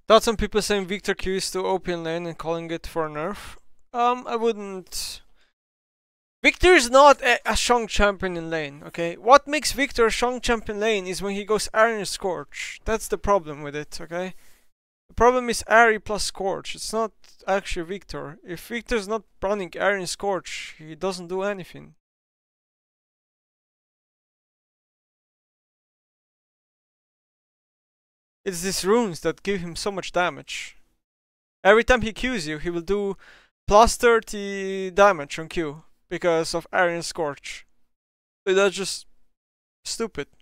Thought some people saying Viktor Q is too OP in lane and calling it for a nerf. I wouldn't. Viktor is not a strong champion in lane, okay? What makes Viktor a strong champion in lane is when he goes Iron Scorch. That's the problem with it, okay? The problem is Ari plus Scorch. It's not actually Viktor. If Viktor's not running Iron Scorch, he doesn't do anything. It's these runes that give him so much damage. Every time he Qs you, he will do plus 30 damage on Q because of Iron Scorch. So that's just stupid.